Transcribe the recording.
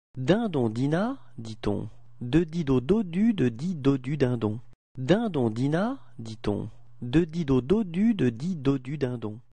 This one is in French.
Dindon dina, dit-on. De dido dodu de di dodu dindon. Dindon dina, dit-on. De dido dodu de di dodu dindon.